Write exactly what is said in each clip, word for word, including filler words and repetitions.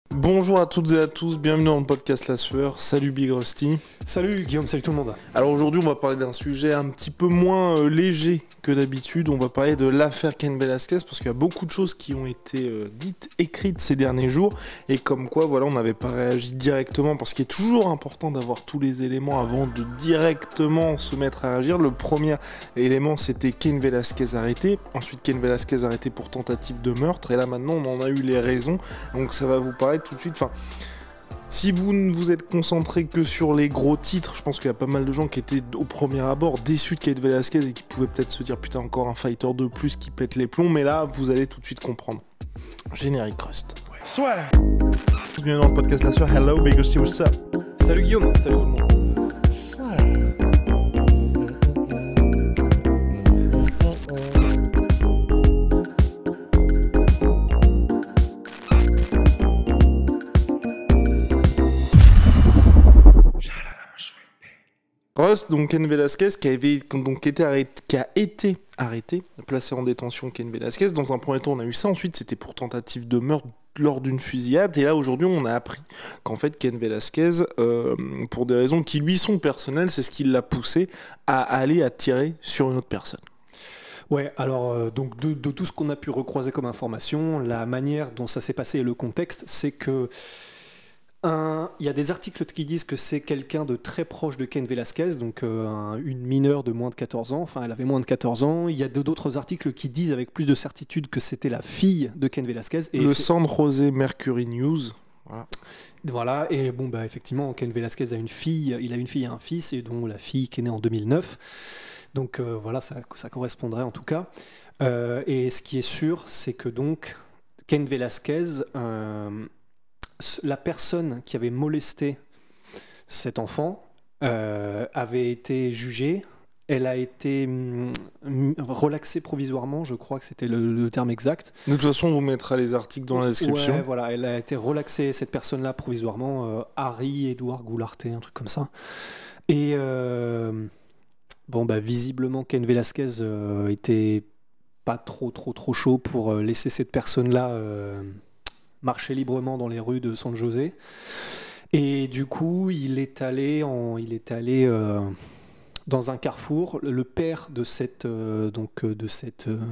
Bonjour à toutes et à tous, bienvenue dans le podcast La Sueur. Salut Big Rusty. Salut Guillaume, salut tout le monde. Alors aujourd'hui on va parler d'un sujet un petit peu moins euh, léger que d'habitude. On va parler de l'affaire Cain Velasquez parce qu'il y a beaucoup de choses qui ont été euh, dites, écrites ces derniers jours. Et comme quoi voilà, on n'avait pas réagi directement parce qu'il est toujours important d'avoir tous les éléments avant de directement se mettre à réagir. Le premier élément c'était Cain Velasquez arrêté. Ensuite Cain Velasquez arrêté pour tentative de meurtre. Et là maintenant on en a eu les raisons. Donc ça va vous paraître tout de suite, enfin, si vous ne vous êtes concentré que sur les gros titres, je pense qu'il y a pas mal de gens qui étaient au premier abord déçus de Cain Velasquez et qui pouvaient peut-être se dire putain encore un fighter de plus qui pète les plombs, mais là vous allez tout de suite comprendre. Générique Rust. Ouais. Soit. Bienvenue dans le podcast La Sueur. Hello Big Rusty, what's up? Salut Guillaume, salut tout le monde. Soit. Rust, donc Cain Velasquez qui, avait, donc, été arrêté, qui a été arrêté, placé en détention. Cain Velasquez, dans un premier temps on a eu ça, ensuite c'était pour tentative de meurtre lors d'une fusillade, et là aujourd'hui on a appris qu'en fait Cain Velasquez, euh, pour des raisons qui lui sont personnelles, c'est ce qui l'a poussé à aller à tirer sur une autre personne. Ouais, alors euh, donc de, de tout ce qu'on a pu recroiser comme information, la manière dont ça s'est passé et le contexte, c'est que Un, il y a des articles qui disent que c'est quelqu'un de très proche de Cain Velasquez, donc euh, un, une mineure de moins de quatorze ans, enfin elle avait moins de quatorze ans. Il y a d'autres articles qui disent avec plus de certitude que c'était la fille de Cain Velasquez. Et le fait... San Jose Mercury News. Voilà. Voilà, et bon, bah, effectivement, Cain Velasquez a une fille, il a une fille et un fils, et dont la fille qui est née en deux mille neuf. Donc euh, voilà, ça, ça correspondrait en tout cas. Euh, et ce qui est sûr, c'est que donc, Cain Velasquez... Euh, la personne qui avait molesté cet enfant euh, avait été jugée. Elle a été mm, relaxée provisoirement, je crois que c'était le, le terme exact. De toute façon, on vous mettra les articles dans la description. Ouais, voilà, elle a été relaxée, cette personne-là, provisoirement. Euh, Harry Edouard Goularté, un truc comme ça. Et euh, bon, bah, visiblement, Cain Velasquez euh, était pas trop, trop, trop chaud pour euh, laisser cette personne-là euh, marcher librement dans les rues de San José. Et du coup, il est allé, en, il est allé euh, dans un carrefour. Le père de cette, euh, donc, de, cette, euh,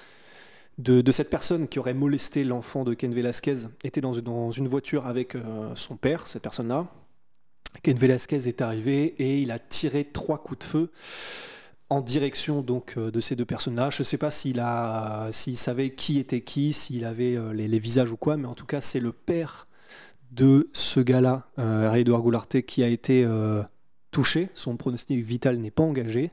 de, de cette personne qui aurait molesté l'enfant de Cain Velasquez était dans une, dans une voiture avec euh, son père, cette personne-là. Cain Velasquez est arrivé et il a tiré trois coups de feu en direction donc euh, de ces deux personnes-là. Je ne sais pas s'il a, s'il savait qui était qui, s'il avait euh, les, les visages ou quoi, mais en tout cas, c'est le père de ce gars-là, euh, Harry Edouard Goularté, qui a été euh, touché. Son pronostic vital n'est pas engagé.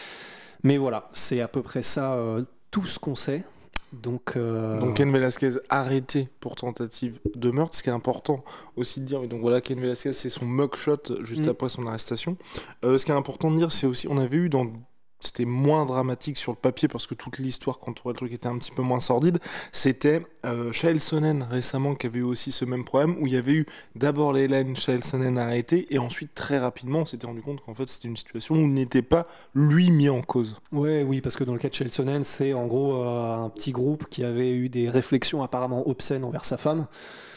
Mais voilà, c'est à peu près ça, euh, tout ce qu'on sait. Donc, euh... donc Cain Velasquez arrêté pour tentative de meurtre, ce qui est important aussi de dire. Donc voilà, Cain Velasquez, c'est son mugshot juste mmh. après son arrestation. Euh, ce qui est important de dire, c'est aussi, on avait eu dans... C'était moins dramatique sur le papier parce que toute l'histoire quand on le truc était un petit peu moins sordide. C'était euh, Chael Sonnen récemment qui avait eu aussi ce même problème où il y avait eu d'abord Leila Chael Sonnen arrêté et ensuite très rapidement on s'était rendu compte qu'en fait c'était une situation où il n'était pas lui mis en cause. Ouais, oui, parce que dans le cas de Chael Sonnen, c'est en gros euh, un petit groupe qui avait eu des réflexions apparemment obscènes envers sa femme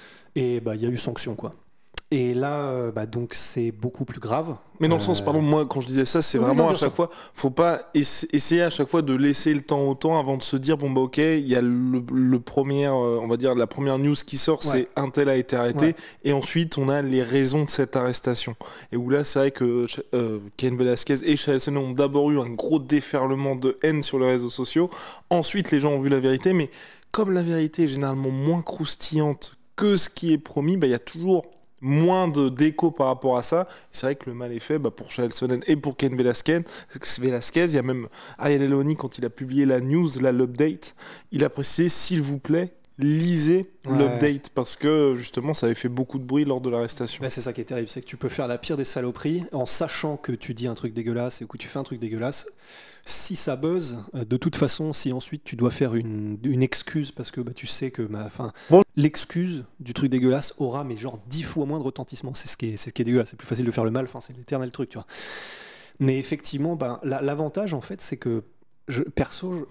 et bah il y a eu sanction quoi. Et là, euh, bah donc c'est beaucoup plus grave. Mais dans le euh... sens, pardon, moi quand je disais ça, c'est oui, vraiment non, à chaque sûr. fois, faut pas essa- essayer à chaque fois de laisser le temps au temps avant de se dire bon bah ok, il y a le, le premier, euh, on va dire la première news qui sort, ouais. c'est un tel a été arrêté, ouais. et ensuite on a les raisons de cette arrestation. Et où là c'est vrai que euh, Cain Velasquez et Chael Sonnen ont d'abord eu un gros déferlement de haine sur les réseaux sociaux. Ensuite les gens ont vu la vérité, mais comme la vérité est généralement moins croustillante que ce qui est promis, bah il y a toujours moins de d'écho par rapport à ça. C'est vrai que le mal est fait bah, pour Chael Sonnen et pour Cain Velasquez. Velasquez, il y a même Ariel Helwani quand il a publié la news, là l'update, il a précisé s'il vous plaît lisez ouais. l'update parce que justement ça avait fait beaucoup de bruit lors de l'arrestation. Bah, c'est ça qui est terrible, c'est que tu peux faire la pire des saloperies en sachant que tu dis un truc dégueulasse et que tu fais un truc dégueulasse. Si ça buzz, de toute façon, si ensuite tu dois faire une, une excuse parce que bah, tu sais que bah, bon. l'excuse du truc dégueulasse aura mais genre dix fois moins de retentissement. C'est ce qui est, c'est ce qui est dégueulasse. C'est plus facile de faire le mal, c'est l'éternel truc, tu vois. Mais effectivement, bah, la, l'avantage en fait, c'est que je, perso, je, je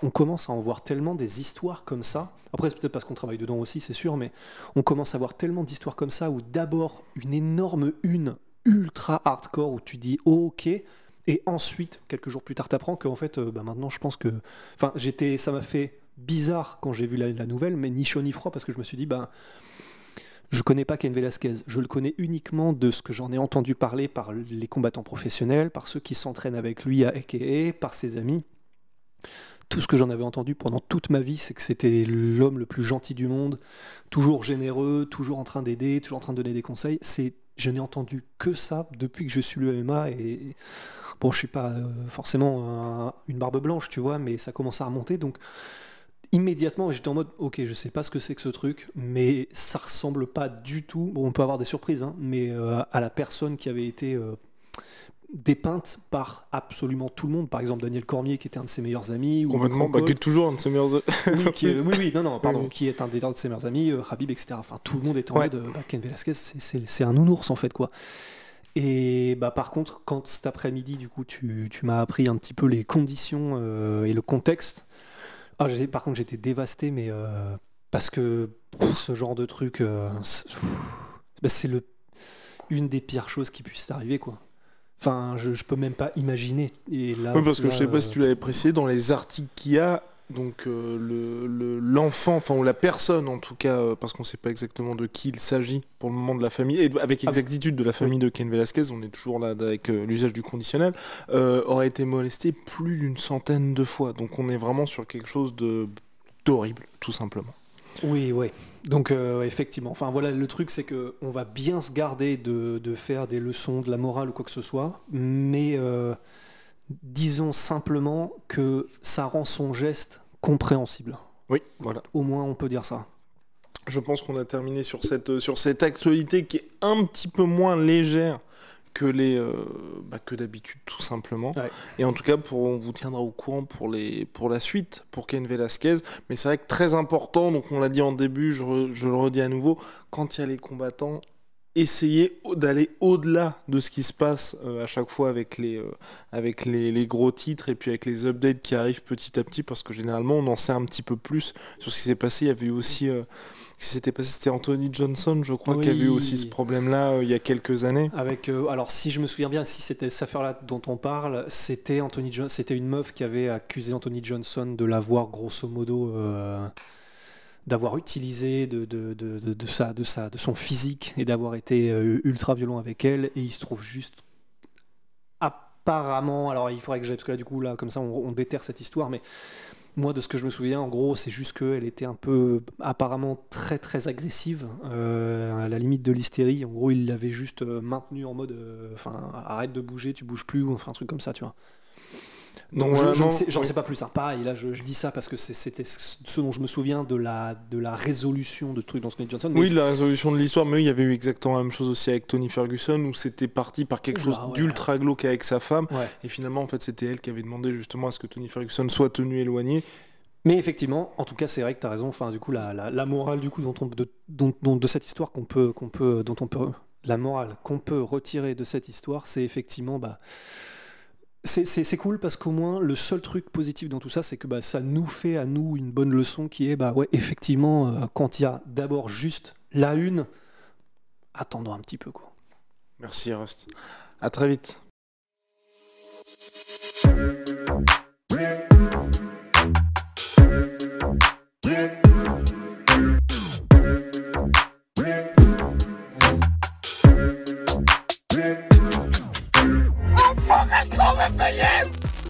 on commence à en voir tellement des histoires comme ça. Après, c'est peut-être parce qu'on travaille dedans aussi, c'est sûr, mais on commence à voir tellement d'histoires comme ça où d'abord une énorme une ultra hardcore où tu dis oh, ok, et ensuite quelques jours plus tard t'apprends qu'en fait, euh, bah maintenant je pense que, enfin, j'étais, ça m'a fait bizarre quand j'ai vu la, la nouvelle, mais ni chaud ni froid parce que je me suis dit bah je connais pas Cain Velasquez, je le connais uniquement de ce que j'en ai entendu parler par les combattants professionnels, par ceux qui s'entraînent avec lui à A K A, par ses amis. Tout ce que j'en avais entendu pendant toute ma vie, c'est que c'était l'homme le plus gentil du monde, toujours généreux, toujours en train d'aider, toujours en train de donner des conseils. C'est, je n'ai entendu que ça depuis que je suis le M M A et bon, je suis pas euh, forcément un, une barbe blanche, tu vois, mais ça commence à remonter, donc immédiatement j'étais en mode ok, je sais pas ce que c'est que ce truc, mais ça ressemble pas du tout. Bon, on peut avoir des surprises, hein, mais euh, à la personne qui avait été euh, dépeinte par absolument tout le monde, par exemple Daniel Cormier qui était un de ses meilleurs amis, complètement, bah, qui est toujours un de ses meilleurs amis. oui, qui est, oui, oui, non, non, pardon, oui, oui. qui est un des, de ses meilleurs amis, euh, Khabib, et cetera. Enfin, tout le monde était en ouais. mode, euh, bah, Cain Velasquez, c'est, c'est, c'est un nounours en fait, quoi. Et bah, par contre, quand cet après-midi, du coup, tu, tu m'as appris un petit peu les conditions euh, et le contexte, ah, j'ai, par contre, j'étais dévasté, mais euh, parce que pff, ce genre de truc, euh, c'est, bah, c'est le, une des pires choses qui puissent arriver, quoi. Enfin, je, je peux même pas imaginer. Et là, oui, parce que là, je sais pas euh... si tu l'avais précisé, dans les articles qu'il y a, donc euh, le, le, l'enfant, enfin ou la personne en tout cas, euh, parce qu'on sait pas exactement de qui il s'agit pour le moment de la famille, et avec exactitude de la famille oui. de Cain Velasquez, on est toujours là avec euh, l'usage du conditionnel, euh, aurait été molesté plus d'une centaine de fois. Donc on est vraiment sur quelque chose de d'horrible, tout simplement. Oui, oui. Donc euh, effectivement, enfin voilà, le truc c'est que on va bien se garder de, de faire des leçons de la morale ou quoi que ce soit, mais euh, disons simplement que ça rend son geste compréhensible. Oui, voilà. Au moins on peut dire ça. Je pense qu'on a terminé sur cette, sur cette actualité qui est un petit peu moins légère que, les, euh, bah, que d'habitude, tout simplement. Ouais. Et en tout cas, pour, on vous tiendra au courant pour, les, pour la suite, pour Cain Velasquez. Mais c'est vrai que très important, donc on l'a dit en début, je, re, je le redis à nouveau, quand il y a les combattants, essayez d'aller au-delà de ce qui se passe euh, à chaque fois avec, les, euh, avec les, les gros titres et puis avec les updates qui arrivent petit à petit, parce que généralement, on en sait un petit peu plus sur ce qui s'est passé. Il y avait eu aussi... Euh, ce qui s'était passé, c'était Anthony Johnson, je crois, oui. qui avait eu aussi ce problème-là euh, il y a quelques années. Avec, euh, alors, si je me souviens bien, si c'était cette affaire-là dont on parle, c'était, Anthony Jo- c'était une meuf qui avait accusé Anthony Johnson de l'avoir, grosso modo, euh, d'avoir utilisé de, de, de, de, de, sa, de, sa, de son physique et d'avoir été euh, ultra violent avec elle. Et il se trouve juste... Apparemment, alors il faudrait que j'aille, parce que là, du coup, là, comme ça, on, on déterre cette histoire, mais... Moi, de ce que je me souviens, en gros, c'est juste qu'elle était un peu, apparemment, très très agressive, euh, à la limite de l'hystérie. En gros, il l'avait juste euh, maintenue en mode, enfin, euh, arrête de bouger, tu bouges plus, ou enfin un truc comme ça, tu vois. Donc, je, je sais, j'en oui. sais pas plus. Hein. Pareil, là, je, je dis ça parce que c'est, c'était ce dont je me souviens de la, de la résolution de trucs dans Smith Johnson. Oui, la résolution de l'histoire, mais il y avait eu exactement la même chose aussi avec Tony Ferguson, où c'était parti par quelque Oula, chose ouais. d'ultra glauque avec sa femme, ouais. et finalement, en fait, c'était elle qui avait demandé justement à ce que Tony Ferguson soit tenu éloigné. Mais effectivement, en tout cas, c'est vrai que tu as raison. Enfin, du coup, la, la, la morale du coup, dont on, de, dont, dont, de cette histoire qu'on peut, qu'on peut, dont on peut, la morale qu'on peut retirer de cette histoire, c'est effectivement, bah, c'est, c'est, c'est cool parce qu'au moins, le seul truc positif dans tout ça, c'est que bah, ça nous fait à nous une bonne leçon qui est, bah ouais, effectivement, euh, quand il y a d'abord juste la une, attendons un petit peu, quoi. Merci, Rust. À très vite. I'm fucking coming for you!